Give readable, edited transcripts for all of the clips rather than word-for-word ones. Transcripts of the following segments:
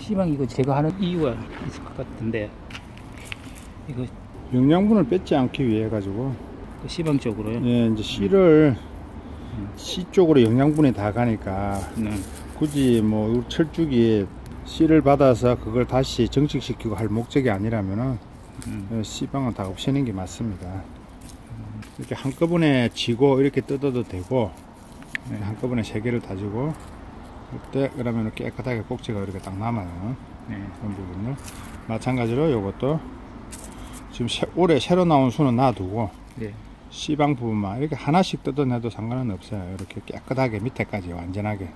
씨방 이거 제거하는 이유가 있을 것 같은데, 이거 영양분을 뺏지 않기 위해 가지고 그 씨방 쪽으로요. 예, 이제 씨를 씨 쪽으로 영양분이 다 가니까 굳이 뭐 철쭉이 씨를 받아서 그걸 다시 정식시키고 할 목적이 아니라면은 씨방은 다 없애는 게 맞습니다. 이렇게 한꺼번에 지고 이렇게 뜯어도 되고, 한꺼번에 3개를 다 주고 그때 그러면 깨끗하게 꼭지가 이렇게 딱 남아요. 그런 부분을 마찬가지로 요것도 지금 올해 새로 나온 수는 놔두고 씨방 부분만 이렇게 하나씩 뜯어내도 상관은 없어요. 이렇게 깨끗하게 밑에까지 완전하게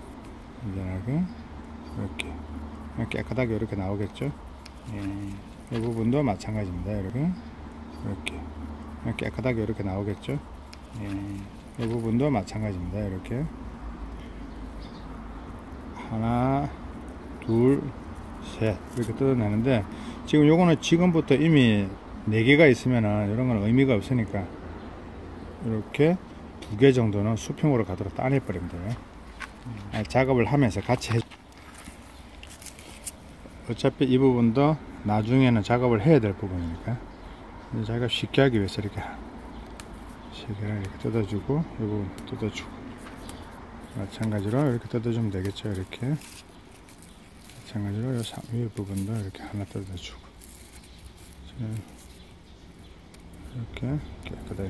이렇게 깨끗하게 이렇게 나오겠죠. 이 부분도 마찬가지입니다. 이렇게 깨끗하게 이렇게 나오겠죠. 이 부분도 마찬가지입니다. 이렇게 하나, 둘, 셋 이렇게 뜯어내는데, 지금 요거는 지금부터 이미 4개가 있으면은 이런 건 의미가 없으니까 이렇게 2개 정도는 수평으로 가도록 따내버리면 돼요. 작업을 하면서 같이 어차피 이 부분도 나중에는 작업을 해야 될 부분이니까 작업 쉽게 하기 위해서 이렇게 3개를 이렇게 뜯어주고, 이 부분 뜯어주고, 마찬가지로 이렇게 뜯어주면 되겠죠. 이렇게 마찬가지로 이 위에 부분도 이렇게 하나 뜯어주고, 이렇게 깨끗하게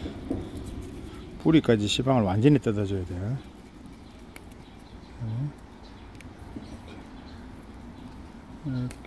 뿌리까지 씨방을 완전히 뜯어줘야 돼요. 이렇게